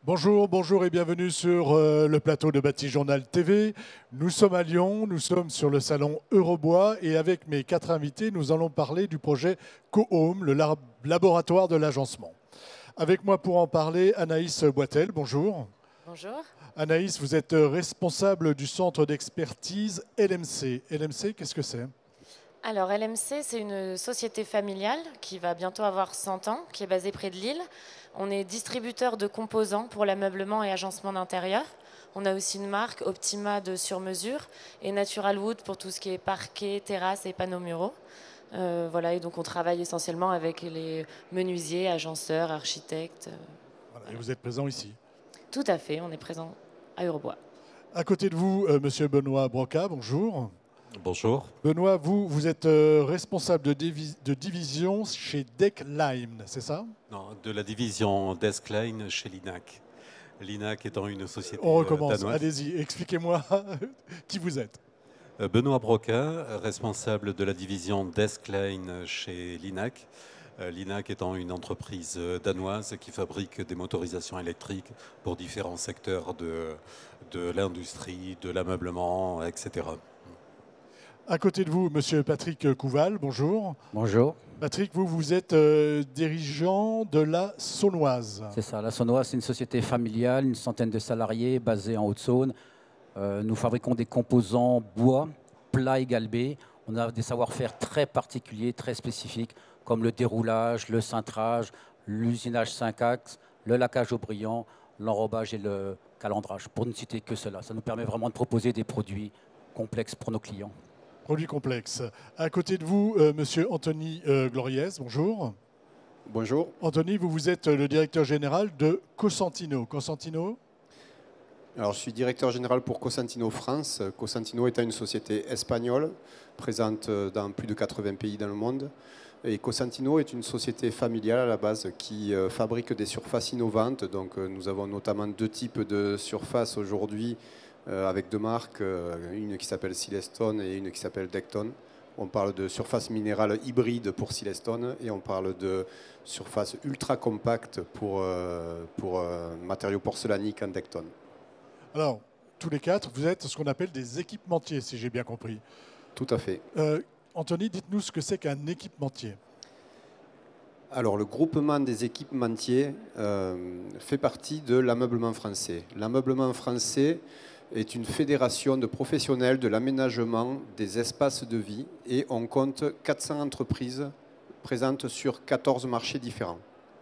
Bonjour, bonjour et bienvenue sur le plateau de Batijournal TV. Nous sommes à Lyon, nous sommes sur le salon Eurobois et avec mes 4 invités, nous allons parler du projet Co-Home, le laboratoire de l'agencement. Avec moi pour en parler, Anaïs Boitel, bonjour. Bonjour. Anaïs, vous êtes responsable du centre d'expertise LMC. LMC, qu'est-ce que c'est? Alors LMC, c'est une société familiale qui va bientôt avoir 100 ans, qui est basée près de Lille. On est distributeur de composants pour l'ameublement et agencement d'intérieur. On a aussi une marque Optima de sur-mesure et Natural Wood pour tout ce qui est parquet, terrasse et panneaux muraux. Voilà, et donc on travaille essentiellement avec les menuisiers, agenceurs, architectes. Voilà, et vous êtes présent ici. Tout à fait, on est présent à Eurobois. À côté de vous, Monsieur Benoît Broca, bonjour. Bonjour. Benoît, vous êtes responsable de division chez Deckline, c'est ça? Non, de la division Deskline chez Linac. Linac étant une société On recommence, danoise. allez-y, expliquez-moi qui vous êtes. Benoît Broca, responsable de la division Deskline chez Linac. Linac étant une entreprise danoise qui fabrique des motorisations électriques pour différents secteurs de l'industrie, de l'ameublement, etc. À côté de vous, Monsieur Patrick Couval, bonjour. Bonjour, Patrick, vous êtes dirigeant de la Saunoise. c'est ça. La Saunoise, c'est une société familiale, une centaine de salariés basés en Haute-Saône. Nous fabriquons des composants bois, plats et galbés. On a des savoir-faire très particuliers, très spécifiques, comme le déroulage, le cintrage, l'usinage 5 axes, le laquage au brillant, l'enrobage et le calendrage, pour ne citer que cela. Ça nous permet vraiment de proposer des produits complexes pour nos clients. Produit complexe. À côté de vous, Monsieur Anthony Gloriès, bonjour. Bonjour. Anthony, vous êtes le directeur général de Cosentino. Cosentino, Alors, je suis directeur général pour Cosentino France. Cosentino étant une société espagnole présente dans plus de 80 pays dans le monde. Et Cosentino est une société familiale à la base qui fabrique des surfaces innovantes. Donc, nous avons notamment 2 types de surfaces aujourd'hui avec 2 marques, une qui s'appelle Silestone et une qui s'appelle Decton. On parle de surface minérale hybride pour Silestone et on parle de surface ultra compacte pour matériaux porcelainiques en Decton. alors, tous les 4, vous êtes ce qu'on appelle des équipementiers, si j'ai bien compris. Tout à fait. Anthony, dites-nous ce que c'est qu'un équipementier. Alors, le groupement des équipementiers fait partie de l'ameublement français. L'ameublement français est une fédération de professionnels de l'aménagement des espaces de vie et on compte 400 entreprises présentes sur 14 marchés différents.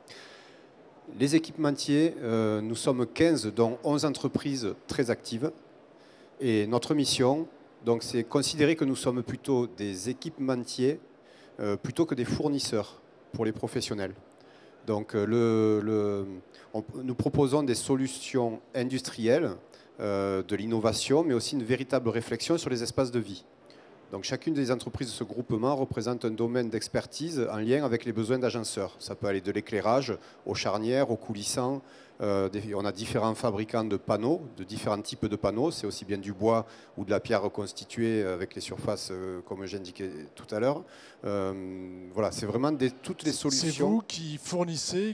Les équipementiers, nous sommes 15, dont 11 entreprises très actives. Et notre mission, donc, c'est considérer que nous sommes plutôt des équipementiers plutôt que des fournisseurs pour les professionnels. Donc, nous proposons des solutions industrielles, de l'innovation, mais aussi une véritable réflexion sur les espaces de vie. Donc, chacune des entreprises de ce groupement représente un domaine d'expertise en lien avec les besoins d'agenceurs. Ça peut aller de l'éclairage aux charnières, aux coulissants. On a différents fabricants de panneaux, de différents types de panneaux. C'est aussi bien du bois ou de la pierre reconstituée avec les surfaces, comme j'indiquais tout à l'heure. Voilà, c'est vraiment toutes les solutions. C'est vous qui fournissez,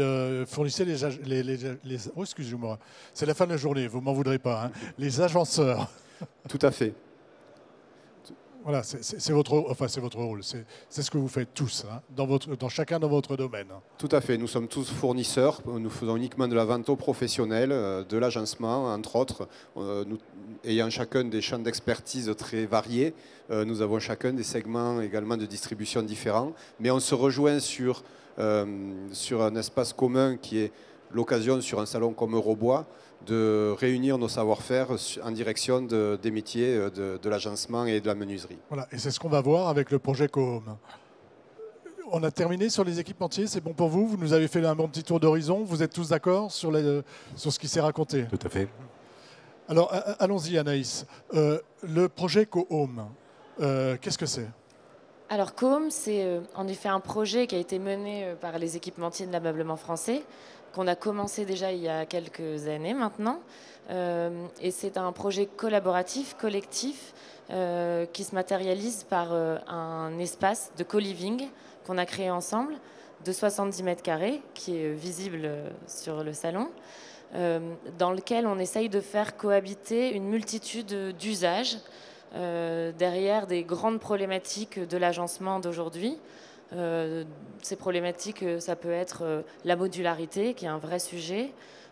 oh, excusez-moi, c'est la fin de la journée, vous m'en voudrez pas, hein, les agenceurs. Tout à fait. Voilà, c'est votre rôle, c'est ce que vous faites tous, hein, chacun dans votre domaine. Tout à fait, nous sommes tous fournisseurs, nous faisons uniquement de la vente aux professionnels, de l'agencement entre autres, nous, ayant chacun des champs d'expertise très variés, nous avons chacun des segments également de distribution différents, mais on se rejoint sur un espace commun qui est l'occasion sur un salon comme Eurobois de réunir nos savoir-faire en direction des métiers de l'agencement et de la menuiserie. Voilà, et c'est ce qu'on va voir avec le projet Co-Home. On a terminé sur les équipementiers, c'est bon pour vous? Vous nous avez fait un bon petit tour d'horizon, vous êtes tous d'accord sur ce qui s'est raconté? Tout à fait. Alors, allons-y Anaïs. Le projet Co-Home, qu'est-ce que c'est? Alors Co-Home, c'est en effet un projet qui a été mené par les équipementiers de l'ameublement français, qu'on a commencé déjà il y a quelques années maintenant. Et c'est un projet collaboratif, collectif, qui se matérialise par un espace de co-living qu'on a créé ensemble de 70 mètres carrés, qui est visible sur le salon. dans lequel on essaye de faire cohabiter une multitude d'usages derrière des grandes problématiques de l'agencement d'aujourd'hui. Ces problématiques, ça peut être la modularité, qui est un vrai sujet,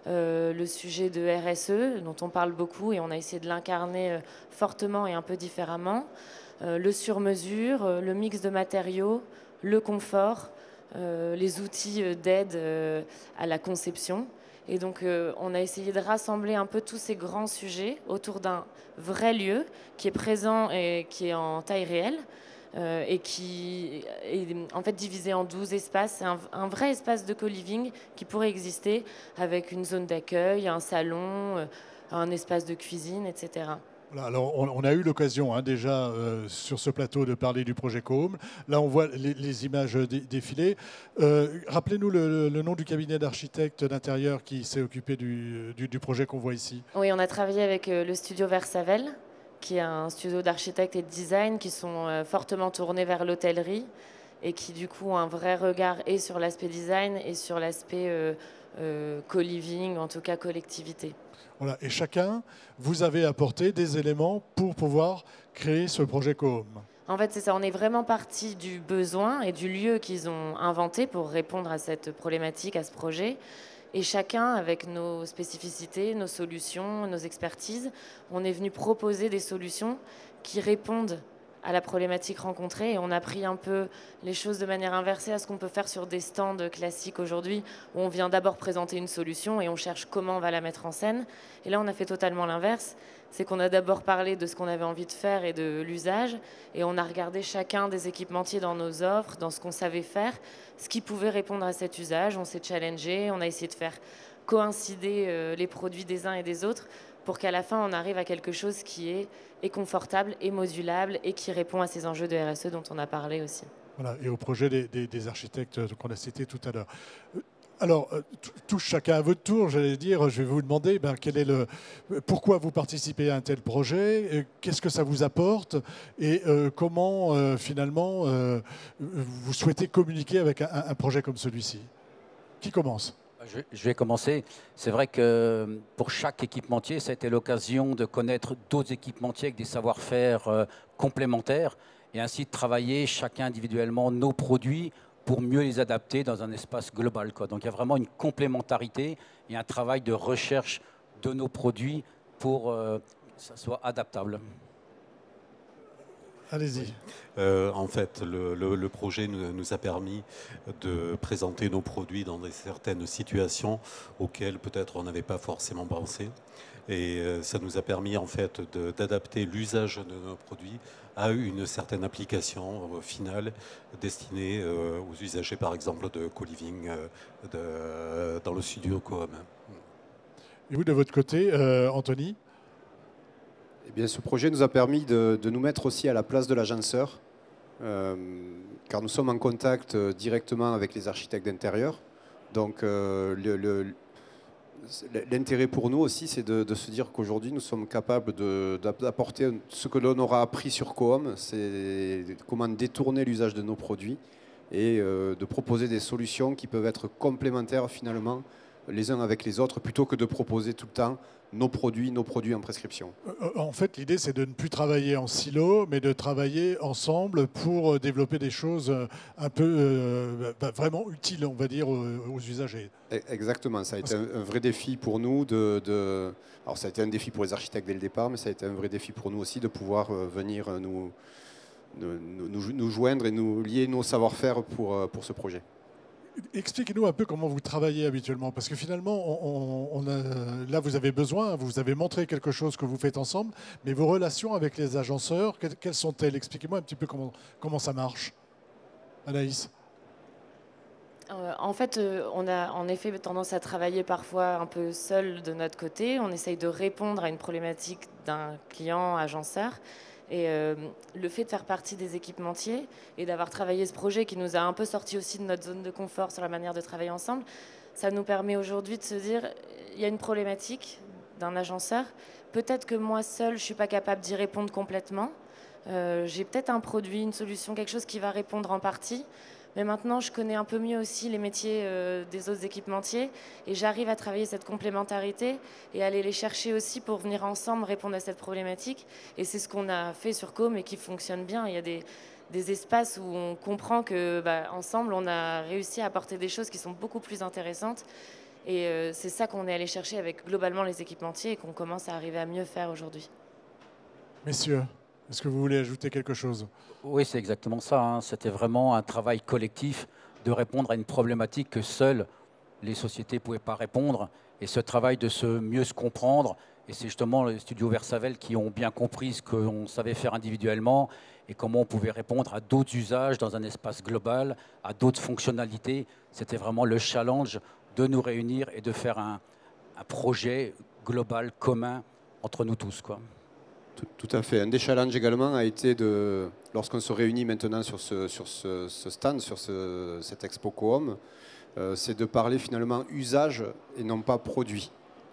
le sujet de RSE, dont on parle beaucoup et on a essayé de l'incarner fortement et un peu différemment, le sur-mesure, le mix de matériaux, le confort, les outils d'aide à la conception. Et donc, on a essayé de rassembler un peu tous ces grands sujets autour d'un vrai lieu qui est présent et qui est en taille réelle et qui est en fait divisé en 12 espaces. C'est un vrai espace de co-living qui pourrait exister avec une zone d'accueil, un salon, un espace de cuisine, etc. Voilà, alors on a eu l'occasion déjà sur ce plateau de parler du projet Cohom. Là, on voit les images défiler. Rappelez-nous le nom du cabinet d'architectes d'intérieur qui s'est occupé du projet qu'on voit ici. Oui, on a travaillé avec le studio Versavel, qui est un studio d'architectes et de design qui sont fortement tournés vers l'hôtellerie et qui du coup ont un vrai regard et sur l'aspect design et sur l'aspect co-living, en tout cas collectivité. Voilà, et chacun, vous avez apporté des éléments pour pouvoir créer ce projet Cohom. En fait, c'est ça, on est vraiment parti du besoin et du lieu qu'ils ont inventé pour répondre à cette problématique, à ce projet. Et chacun, avec nos spécificités, nos solutions, nos expertises, on est venu proposer des solutions qui répondent à la problématique rencontrée. Et on a pris un peu les choses de manière inversée à ce qu'on peut faire sur des stands classiques aujourd'hui, où on vient d'abord présenter une solution et on cherche comment on va la mettre en scène. Et là, on a fait totalement l'inverse. C'est qu'on a d'abord parlé de ce qu'on avait envie de faire et de l'usage, et on a regardé chacun des équipementiers dans nos offres, dans ce qu'on savait faire, ce qui pouvait répondre à cet usage. On s'est challengé, on a essayé de faire coïncider les produits des uns et des autres pour qu'à la fin, on arrive à quelque chose qui est confortable et modulable et qui répond à ces enjeux de RSE dont on a parlé aussi. Voilà, et au projet des architectes qu'on a cités tout à l'heure. Alors, tous chacun à votre tour, j'allais dire, je vais vous demander pourquoi vous participez à un tel projet, qu'est-ce que ça vous apporte et comment finalement vous souhaitez communiquer avec un projet comme celui-ci. Qui commence ? Je vais commencer. C'est vrai que pour chaque équipementier, ça a été l'occasion de connaître d'autres équipementiers avec des savoir-faire complémentaires et ainsi de travailler chacun individuellement nos produits pour mieux les adapter dans un espace global. Donc il y a vraiment une complémentarité et un travail de recherche de nos produits pour que ça soit adaptable. Allez-y. En fait, le projet nous a permis de présenter nos produits dans certaines situations auxquelles peut-être on n'avait pas forcément pensé. Et ça nous a permis en fait d'adapter l'usage de nos produits à une certaine application finale destinée aux usagers, par exemple, de co-living dans le studio Cohom. Et vous, de votre côté, Anthony ? Eh bien, ce projet nous a permis de nous mettre aussi à la place de l'agenceur, car nous sommes en contact directement avec les architectes d'intérieur. Donc, l'intérêt pour nous aussi, c'est de se dire qu'aujourd'hui, nous sommes capables d'apporter ce que l'on aura appris sur Cohom, c'est comment détourner l'usage de nos produits et de proposer des solutions qui peuvent être complémentaires finalement les uns avec les autres, plutôt que de proposer tout le temps nos produits en prescription. En fait, l'idée, c'est de ne plus travailler en silo, mais de travailler ensemble pour développer des choses un peu vraiment utiles, on va dire, aux usagers. Exactement, ça a été un vrai défi pour nous. Alors, ça a été un défi pour les architectes dès le départ, mais ça a été un vrai défi pour nous aussi de pouvoir venir nous joindre et nous lier nos savoir-faire pour ce projet. Expliquez-nous un peu comment vous travaillez habituellement, parce que finalement, là, vous avez besoin, vous avez montré quelque chose que vous faites ensemble, mais vos relations avec les agenceurs, quelles sont-elles? Expliquez-moi un petit peu comment ça marche. Anaïs? En fait, on a en effet tendance à travailler parfois un peu seul de notre côté. On essaye de répondre à une problématique d'un client agenceur. Et le fait de faire partie des équipementiers et d'avoir travaillé ce projet qui nous a un peu sorti aussi de notre zone de confort sur la manière de travailler ensemble, ça nous permet aujourd'hui de se dire, il y a une problématique d'un agenceur. Peut-être que moi seule, je ne suis pas capable d'y répondre complètement. J'ai peut-être un produit, une solution, quelque chose qui va répondre en partie. Mais maintenant, je connais un peu mieux aussi les métiers des autres équipementiers et j'arrive à travailler cette complémentarité et aller les chercher aussi pour venir ensemble répondre à cette problématique. Et c'est ce qu'on a fait sur Com et qui fonctionne bien. Il y a des espaces où on comprend que ensemble, on a réussi à apporter des choses qui sont beaucoup plus intéressantes. Et c'est ça qu'on est allé chercher avec globalement les équipementiers et qu'on commence à arriver à mieux faire aujourd'hui. Messieurs, est-ce que vous voulez ajouter quelque chose? Oui, c'est exactement ça, hein. C'était vraiment un travail collectif de répondre à une problématique que seules les sociétés ne pouvaient pas répondre. Et ce travail de mieux se comprendre, et c'est justement les studios Versavel qui ont bien compris ce qu'on savait faire individuellement et comment on pouvait répondre à d'autres usages dans un espace global, à d'autres fonctionnalités. C'était vraiment le challenge de nous réunir et de faire un projet global commun entre nous tous, quoi. Tout à fait. Un des challenges également a été, lorsqu'on se réunit maintenant sur ce stand, sur cette expo Coom, c'est de parler finalement usage et non pas produit.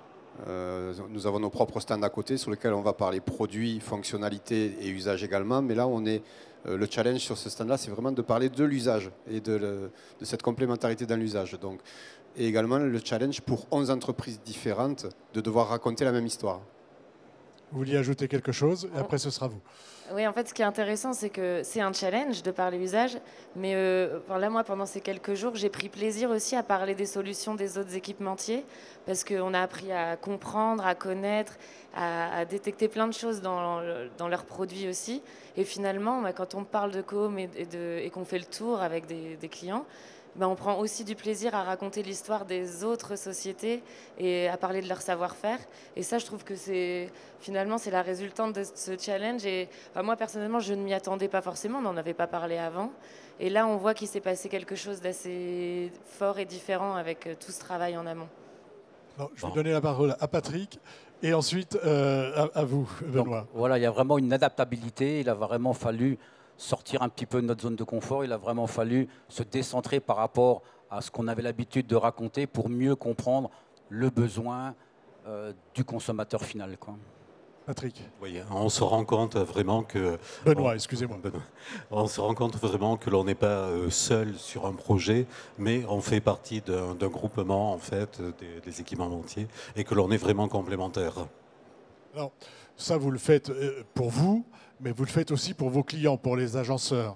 Nous avons nos propres stands à côté sur lesquels on va parler produits, fonctionnalités et usage également. Mais là, le challenge sur ce stand-là, c'est vraiment de parler de l'usage et de cette complémentarité dans l'usage. Et également le challenge pour 11 entreprises différentes de devoir raconter la même histoire. Vous vouliez ajouter quelque chose et après ce sera vous. Oui, en fait, ce qui est intéressant, c'est que c'est un challenge de parler usage. Mais là, moi, pendant ces quelques jours, j'ai pris plaisir aussi à parler des solutions des autres équipementiers parce qu'on a appris à comprendre, à connaître, à détecter plein de choses dans leurs produits aussi. Et finalement, quand on parle de Coom et qu'on fait le tour avec des clients, on prend aussi du plaisir à raconter l'histoire des autres sociétés et à parler de leur savoir-faire. Et ça, je trouve que finalement, c'est la résultante de ce challenge. Et moi, personnellement, je ne m'y attendais pas forcément, on n'en avait pas parlé avant. Et là, on voit qu'il s'est passé quelque chose d'assez fort et différent avec tout ce travail en amont. Alors, je vais donner la parole à Patrick et ensuite à vous, Benoît. Donc, voilà, il y a vraiment une adaptabilité. Il a vraiment fallu sortir un petit peu de notre zone de confort. Il a vraiment fallu se décentrer par rapport à ce qu'on avait l'habitude de raconter pour mieux comprendre le besoin du consommateur final, quoi. Patrick. Oui, on se rend compte vraiment que... Benoît, excusez-moi. On se rend compte vraiment que l'on n'est pas seul sur un projet, mais on fait partie d'un groupement en fait, des équipementiers et que l'on est vraiment complémentaires. Alors, ça, vous le faites pour vous, mais vous le faites aussi pour vos clients, pour les agenceurs.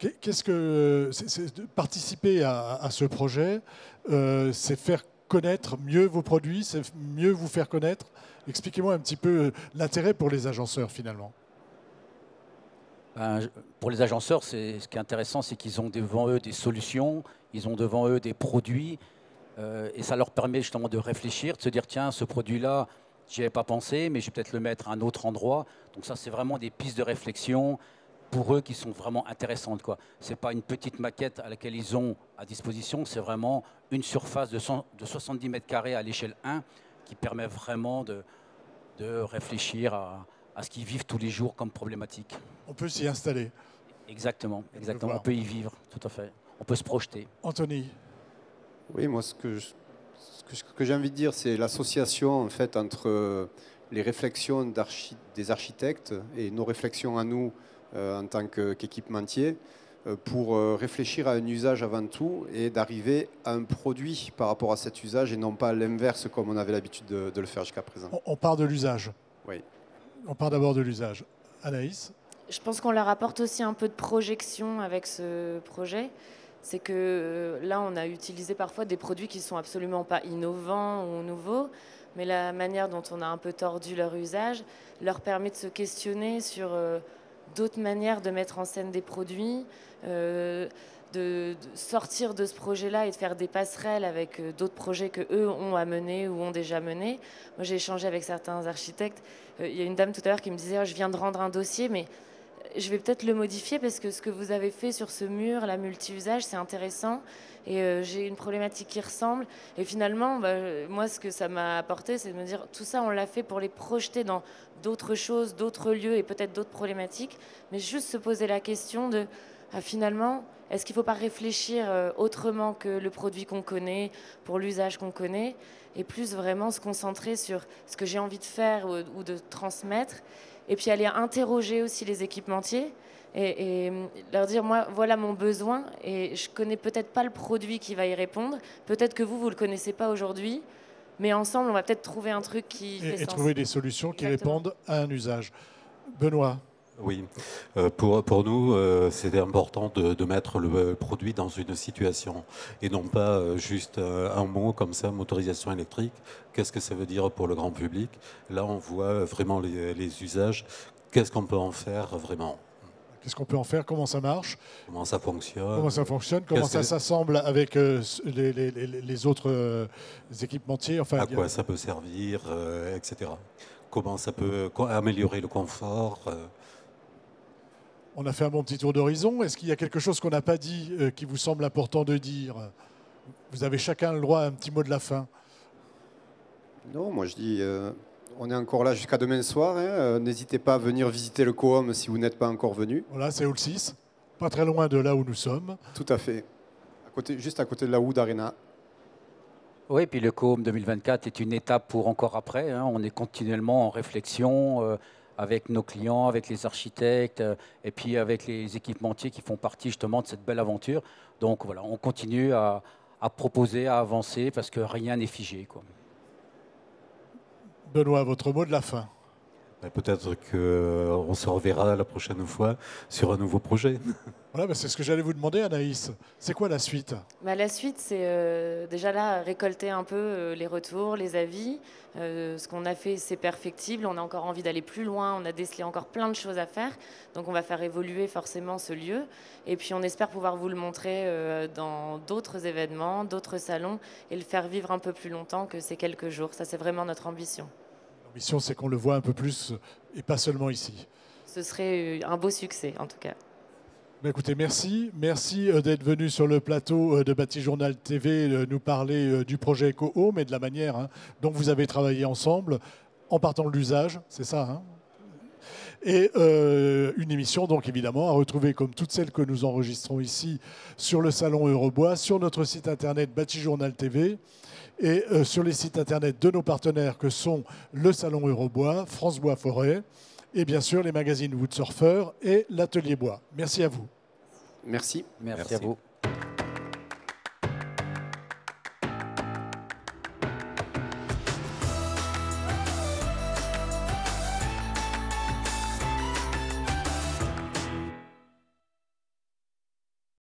Participer à ce projet, c'est faire connaître mieux vos produits, c'est mieux vous faire connaître. Expliquez-moi un petit peu l'intérêt pour les agenceurs, finalement. Pour les agenceurs, ce qui est intéressant, c'est qu'ils ont devant eux des solutions, ils ont devant eux des produits, et ça leur permet justement de réfléchir, de se dire, tiens, ce produit-là, j'y avais pas pensé, mais je vais peut-être le mettre à un autre endroit. Donc ça, c'est vraiment des pistes de réflexion pour eux qui sont vraiment intéressantes, quoi. Ce n'est pas une petite maquette à laquelle ils ont à disposition, c'est vraiment une surface de 70 mètres carrés à l'échelle 1 qui permet vraiment de réfléchir à ce qu'ils vivent tous les jours comme problématique. On peut s'y installer. Exactement. On peut y vivre, tout à fait. On peut se projeter. Anthony. Oui, moi, ce que j'ai envie de dire, c'est l'association en fait, entre les réflexions des architectes et nos réflexions à nous en tant qu'équipementiers pour réfléchir à un usage avant tout et d'arriver à un produit par rapport à cet usage et non pas à l'inverse comme on avait l'habitude de le faire jusqu'à présent. On part de l'usage. Oui. On part d'abord de l'usage. Anaïs? Je pense qu'on leur apporte aussi un peu de projection avec ce projet. C'est que là, on a utilisé parfois des produits qui ne sont absolument pas innovants ou nouveaux, mais la manière dont on a un peu tordu leur usage leur permet de se questionner sur d'autres manières de mettre en scène des produits, de sortir de ce projet-là et de faire des passerelles avec d'autres projets qu'eux ont à mener ou ont déjà menés. Moi, j'ai échangé avec certains architectes. Il y a une dame tout à l'heure qui me disait « je viens de rendre un dossier, mais je vais peut-être le modifier parce que ce que vous avez fait sur ce mur, la multi-usage, c'est intéressant et j'ai une problématique qui ressemble. » Et finalement, moi, ce que ça m'a apporté, c'est de me dire tout ça, on l'a fait pour les projeter dans d'autres choses, d'autres lieux et peut-être d'autres problématiques, mais juste se poser la question de finalement, est-ce qu'il ne faut pas réfléchir autrement que le produit qu'on connaît, pour l'usage qu'on connaît, et plus vraiment se concentrer sur ce que j'ai envie de faire ou de transmettre, et puis aller interroger aussi les équipementiers, et leur dire, moi, voilà mon besoin et je connais peut-être pas le produit qui va y répondre. Peut-être que vous le connaissez pas aujourd'hui, mais ensemble, on va peut-être trouver un truc qui fait Et sens. trouver des solutions qui Exactement. répondent à un usage. Benoît. Oui, pour nous, c'était important de mettre le produit dans une situation et non pas juste un mot comme ça, motorisation électrique. Qu'est-ce que ça veut dire pour le grand public? Là, on voit vraiment les usages. Qu'est-ce qu'on peut en faire vraiment? Qu'est-ce qu'on peut en faire? Comment ça marche? Comment ça fonctionne? Comment ça fonctionne? Comment ça s'assemble avec les autres équipementiers? Enfin, à quoi ça peut servir, etc. Comment ça peut améliorer le confort? On a fait un bon petit tour d'horizon. Est-ce qu'il y a quelque chose qu'on n'a pas dit qui vous semble important de dire? Vous avez chacun le droit à un petit mot de la fin. Non, moi je dis, on est encore là jusqu'à demain soir. Hein. N'hésitez pas à venir visiter le Coom si vous n'êtes pas encore venu. Voilà, c'est Hall 6, pas très loin de là où nous sommes. Tout à fait. Juste à côté de la Wood Arena. Oui, puis le Coom 2024 est une étape pour encore après. Hein. On est continuellement en réflexion avec nos clients, avec les architectes et puis avec les équipementiers qui font partie justement de cette belle aventure. Donc voilà, on continue à proposer, à avancer parce que rien n'est figé, quoi. Benoît, votre mot de la fin. Peut-être qu'on se reverra la prochaine fois sur un nouveau projet. Voilà, c'est ce que j'allais vous demander, Anaïs. C'est quoi la suite? La suite, c'est déjà là, récolter un peu les retours, les avis. Ce qu'on a fait, c'est perfectible. On a encore envie d'aller plus loin. On a décelé encore plein de choses à faire. Donc, on va faire évoluer forcément ce lieu. Et puis, on espère pouvoir vous le montrer dans d'autres événements, d'autres salons et le faire vivre un peu plus longtemps que ces quelques jours. Ça, c'est vraiment notre ambition. L'ambition, c'est qu'on le voit un peu plus et pas seulement ici. Ce serait un beau succès, en tout cas. Écoutez, merci. Merci d'être venu sur le plateau de Batijournal TV nous parler du projet Cohome et de la manière dont vous avez travaillé ensemble en partant de l'usage, c'est ça, hein? Et une émission, donc évidemment, à retrouver comme toutes celles que nous enregistrons ici sur le salon Eurobois, sur notre site internet Batijournal TV et sur les sites internet de nos partenaires que sont le salon Eurobois, France Bois Forêt et bien sûr les magazines Woodsurfer et l'Atelier Bois. Merci à vous. Merci. Merci à vous.